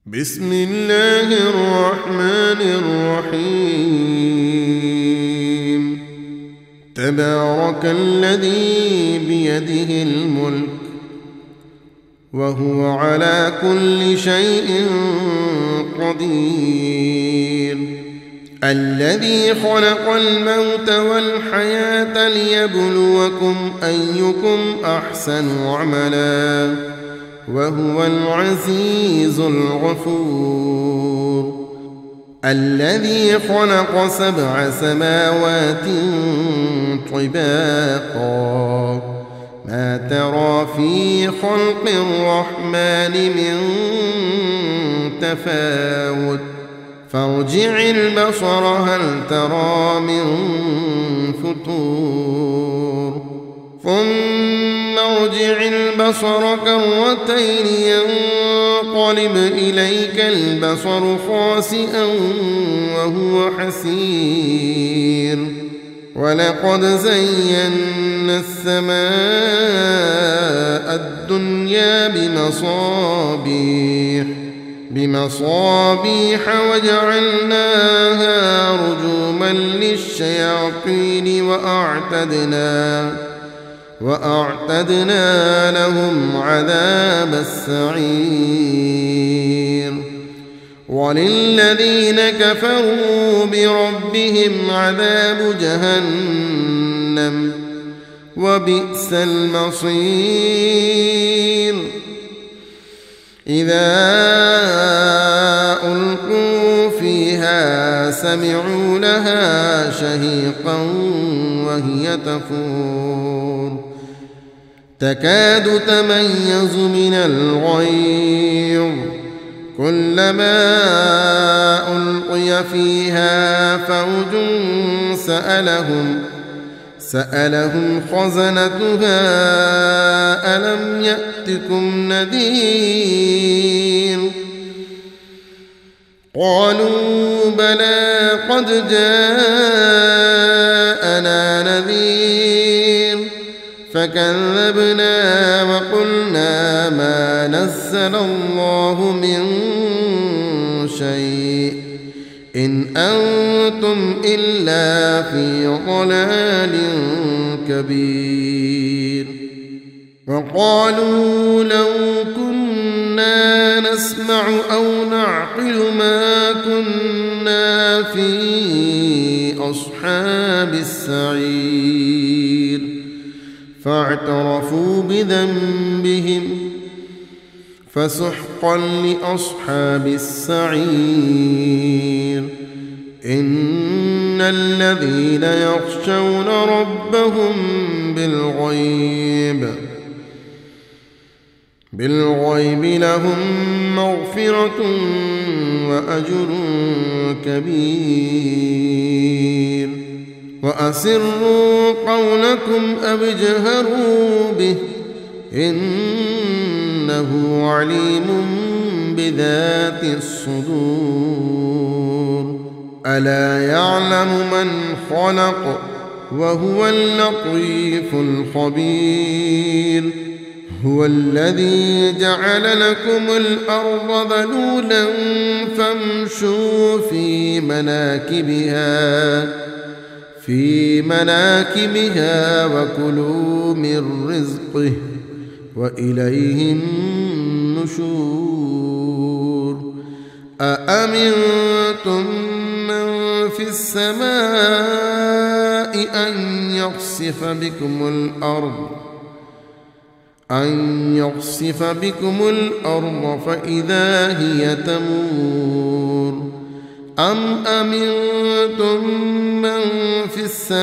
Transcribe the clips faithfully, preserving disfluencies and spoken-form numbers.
بسم الله الرحمن الرحيم تبارك الذي بيده الملك وهو على كل شيء قدير الذي خلق الموت والحياة ليبلوكم أيكم أحسن عملا وهو العزيز الغفور الذي خلق سبع سماوات طباقا ما ترى في خلق الرحمن من تفاوت فارجع البصر هل ترى من فطور ثم ارجع البصر كرتين ينقلب إليك البصر خاسئا وهو حسير ولقد زينا السماء الدنيا بمصابيح بمصابيح وجعلناها رجوما للشياطين وأعتدنا وأعتدنا لهم عذاب السعير وللذين كفروا بربهم عذاب جهنم وبئس المصير إذا ألقوا فيها سمعوا لها شهيقا وهي تفور تكاد تميز من الغيظ كلما ألقي فيها فوج سألهم سألهم خزنتها ألم يأتكم نذير قالوا بلى قد جاءنا نذير فكذبنا وقلنا ما نزل الله من شيء إن أنتم إلا في ضلال كبير وقالوا لو كنا نسمع أو نعقل ما كنا في أصحاب السعير فاعترفوا بذنبهم فسحقا لأصحاب السعير إن الذين يخشون ربهم بالغيب بالغيب لهم مغفرة وأجر كبير وأسروا قولكم أو اجهروا به إنه عليم بذات الصدور ألا يعلم من خلق وهو اللطيف الخبير هو الذي جعل لكم الأرض ذلولا فامشوا في مناكبها في مناكبها وكلوا من رزقه وإليه النشور أأمنتم من في السماء أن يخسف بكم الأرض أن يخسف بكم الأرض فإذا هي تمور أم أمنتم من في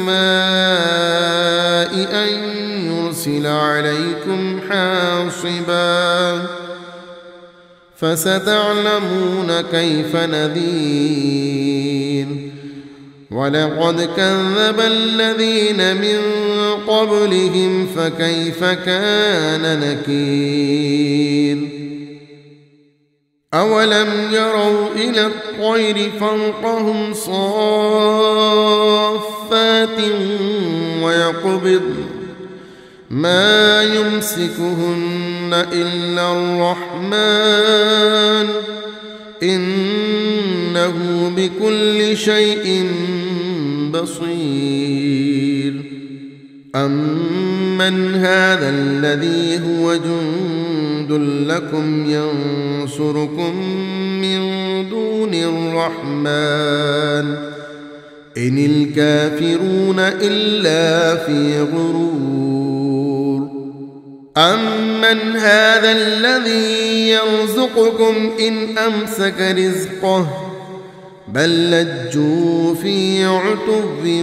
السماء أن يرسل عليكم حاصبا فستعلمون كيف نذير ولقد كذب الذين من قبلهم فكيف كان نكير أولم يروا إلى الطير فوقهم صافات ويقبض ما يمسكهن إلا الرحمن إنه بكل شيء بصير. أمن هذا الذي هو جند لكم ينصركم من دون الرحمن إن الكافرون إلا في غرور. أمن هذا الذي يرزقكم إن أمسك رزقه بل لجوا في عتو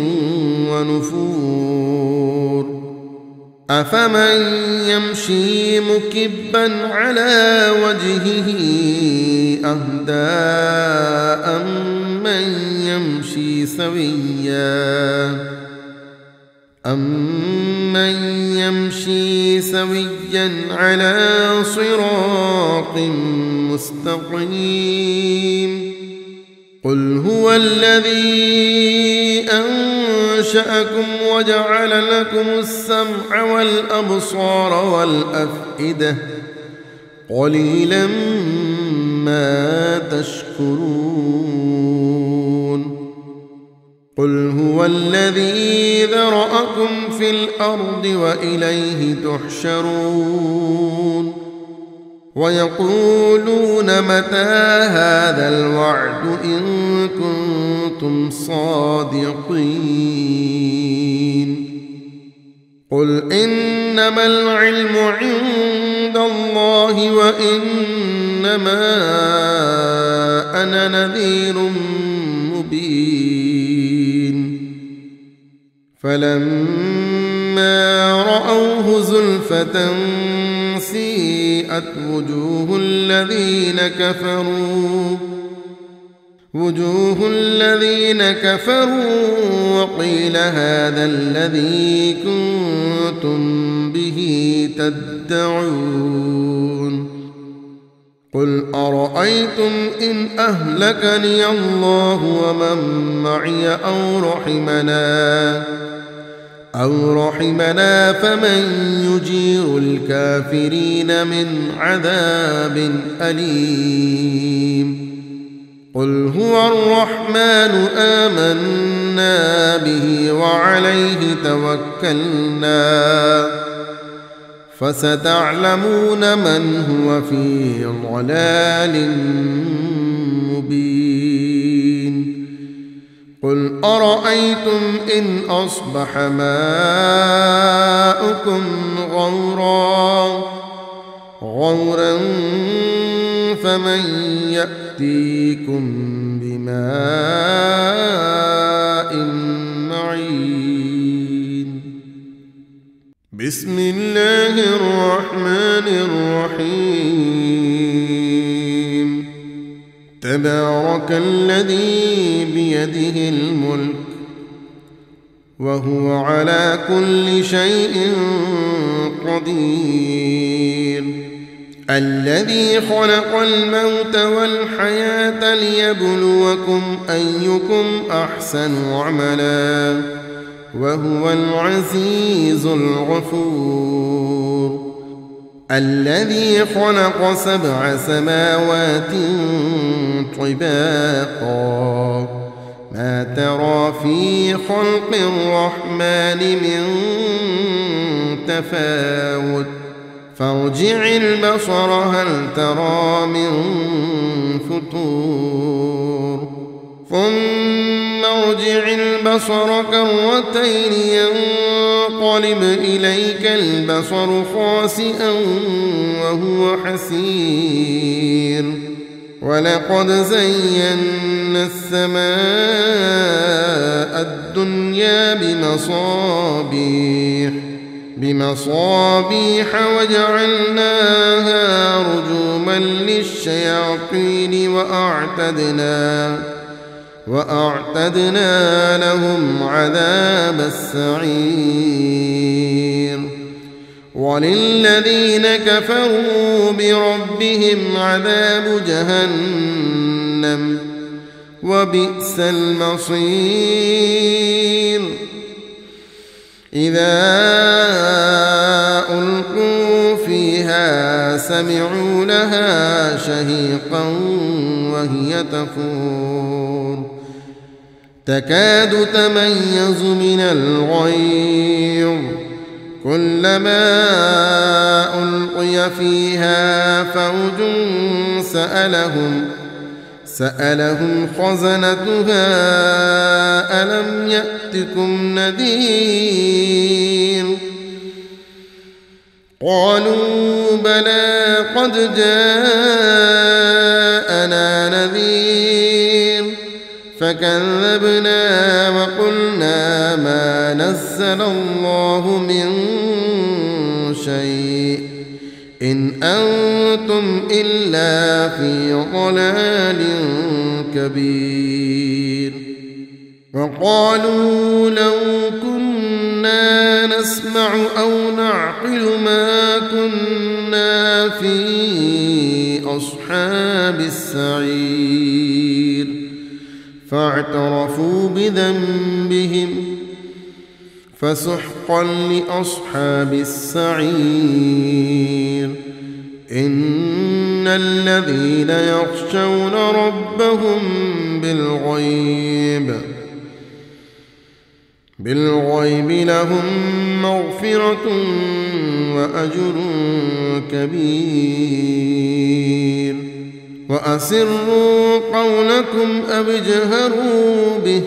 ونفور. أفمن يمشي مكبا على وجهه أهدى أمن يمشي سويا أمن يمشي سويا على صراط مستقيم. قل هو الذي أنشأكم وجعل لكم السمع والأبصار والأفئدة قليلا ما تشكرون. قل هو الذي ذرأكم في الأرض وإليه تحشرون. ويقولون متى هذا الوعد إن كنتم صادقين. قل إنما العلم عند الله وإنما أنا نذير مبين. فلما رأوه زلفة سيئت وجوه الذين كفروا وجوه الذين كفروا وقيل هذا الذي كنتم به تدعون. قل أرأيتم إن أهلكني الله ومن معي أو رحمنا أو رحمنا فمن يجير الكافرين من عذاب أليم. قل هو الرحمن آمنا به وعليه توكلنا فستعلمون من هو في ضلال مبين. قل أرأيتم إن أصبح ماؤكم غورا غورا فمن يأتيكم بماء معين. بسم الله الرحمن الرحيم. تبارك الذي بيده الملك وهو على كل شيء قدير. الذي خلق الموت والحياة ليبلوكم أيكم أحسن عملا وهو العزيز الغفور. الذي خلق سبع سماوات طباقا ما ترى في خلق الرحمن من تفاوت فارجع البصر هل ترى من فطور ثم ارجع البصر كرتين ينقلب إليك البصر خاسئا وهو حسير. ولقد زينا السماء الدنيا بمصابيح بمصابيح وجعلناها رجوما للشياطين وأعتدنا وأعتدنا لهم عذاب السعير. وللذين كفروا بربهم عذاب جهنم وبئس المصير. إذا ألقوا فيها فيها سمعوا لها شهيقا وهي تفور تكاد تميز من الغيظ كلما ألقي فيها فوج سألهم سألهم خزنتها ألم يأتكم نذير قالوا بلى قد جاءنا نذير فكذبنا وقلنا ما نزل الله من شيء إن أنتم إلا في ضلال كبير وقالوا لو كنا نسمع أو نعقل ما كنا في أصحاب السعير فاعترفوا بذنبهم فسحقا لأصحاب السعير إن الذين يخشون ربهم بالغيب بالغيب لهم مغفرة وأجر كبير وأسروا قولكم أو اجهروا به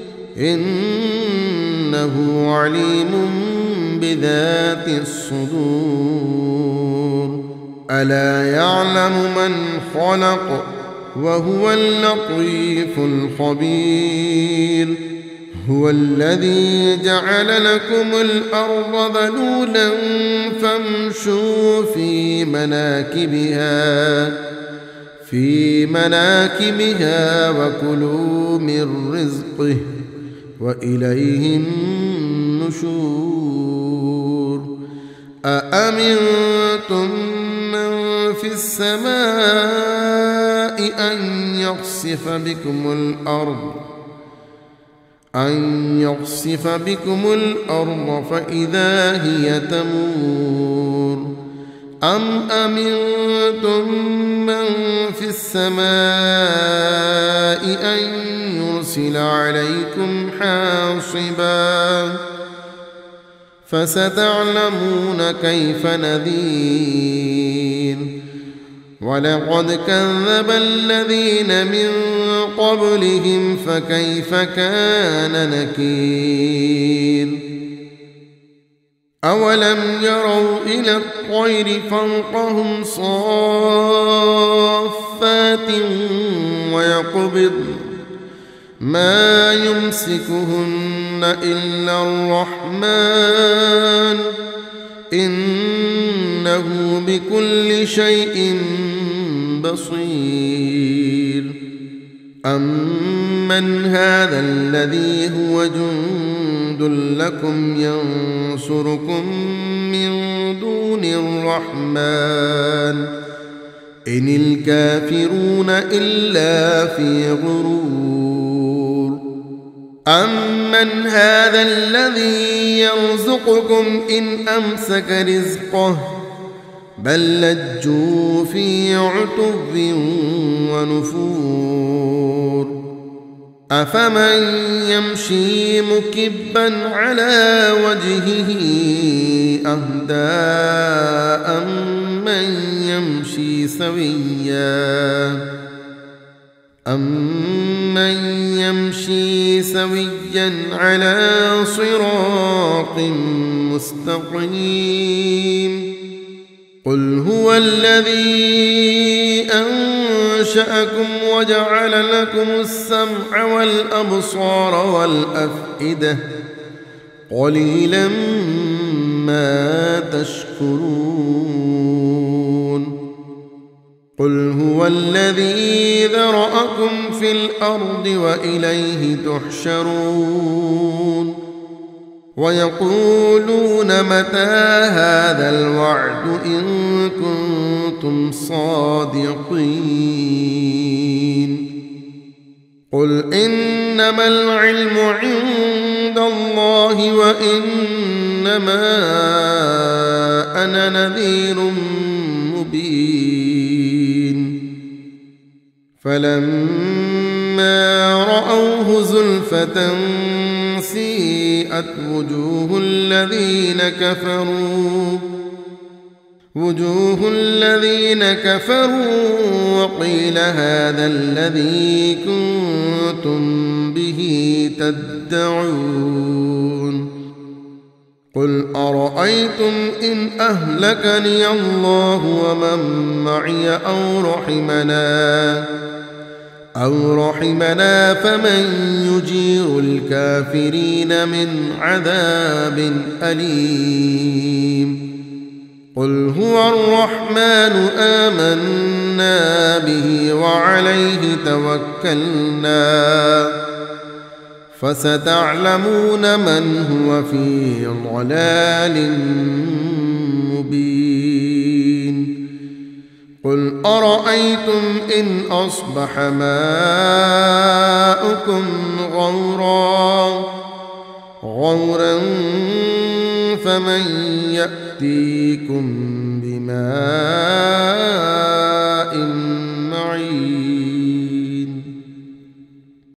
إنه عليم بذات الصدور ألا يعلم من خلق وهو اللطيف الخبير هو الذي جعل لكم الأرض ذلولا فامشوا في مناكبها في مناكبها وكلوا من رزقه وإليه النشور أأمنتم من في السماء أن يخسف بكم الأرض أن يخسف بكم الأرض فإذا هي تمور أم أمنتم من في السماء أن يرسل عليكم حاصبا فستعلمون كيف نذير ولقد كذب الذين من قبلهم فكيف كان نكير أولم يروا إلى الطير فوقهم صافات ويقبض ما يمسكهن إلا الرحمن إنه بكل شيء بصير أمن هذا الذي هو جند لكم ينصركم من دون الرحمن إن الكافرون إلا في غرور أمن هذا الذي يرزقكم إن أمسك رزقه بل لجوا في عتو ونفور أفمن يمشي مكبا على وجهه أهدى أمن يمشي سويا أمن يمشي سويا على صراط مستقيم قل هو الذي أنشأكم وجعل لكم السمع والأبصار والأفئدة قليلا ما تشكرون قل هو الذي ذرأكم في الأرض وإليه تحشرون ويقولون متى هذا الوعد إن كنتم صادقين قل إنما العلم عند الله وإنما أنا نذير مبين فلما رأوه زلفة سيئت وجوه الذين كفروا وجوه الذين كفروا وقيل هذا الذي كنتم به تدعون قل أرأيتم إن أهلكني الله ومن معي أو رحمنا أو رحمنا فمن يجير الكافرين من عذاب أليم قل هو الرحمن آمنا به وعليه توكلنا فستعلمون من هو في ضلال مبين قل أرأيتم إن أصبح ماؤكم غورا غورا فمن يأتيكم بماء